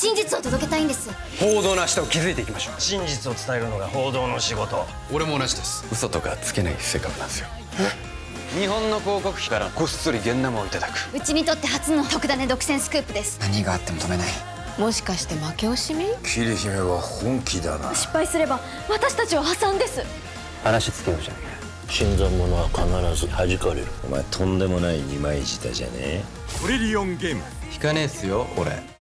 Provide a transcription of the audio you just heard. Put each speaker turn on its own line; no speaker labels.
真実を届けたいんです。
報道の明日を築いていきましょう。
真実を伝えるのが報道の仕事。
俺も同じです。嘘とかつけない性格なんですよ。日本の広告費からこっそり現ナマをいただく。
うちにとって初の特ダネ独占スクープです。
何があっても止めない。
もしかして負け惜しみ？
桐姫は本気だな。
失敗すれば私たちは破産です。
話つけようじゃねえか。
死んだ者は必ず弾かれる。
お前とんでもない二枚舌じゃねえ。
トリリオンゲーム
引かねえっすよ俺。